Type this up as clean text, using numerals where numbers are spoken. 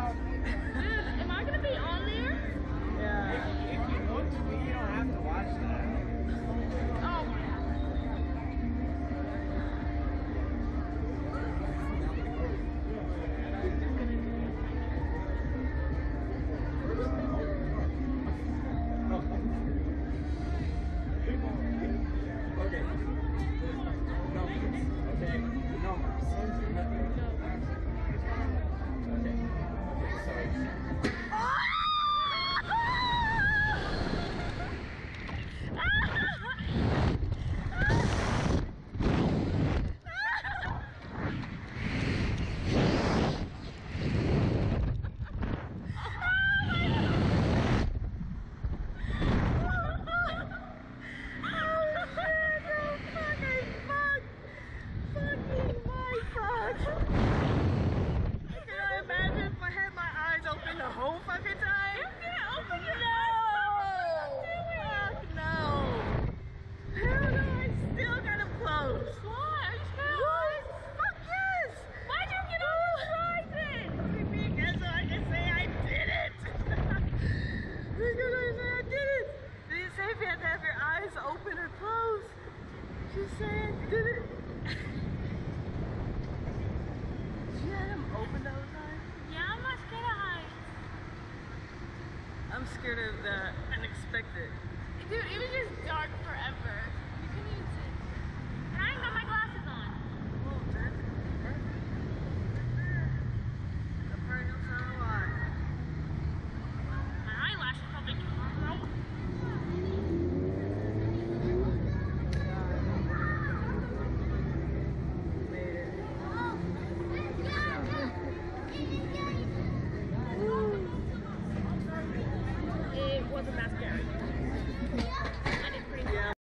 am I gonna be on there? Yeah. If you want to be, you don't have to watch that. Oh. Okay. The whole fucking time? You can't open your No! eyes. Fuck no! Hell no, I still got them closed. Why? Are you scared? What? Fuck yes! Why'd you get on the ride then? Because I can say I did it! Because I say I did it! They didn't say if you had to have your eyes open or closed. Just say I did it. Did you have them open those eyes? Yeah, I'm not scared of heights. I'm scared of the unexpected. Dude, it was just dark for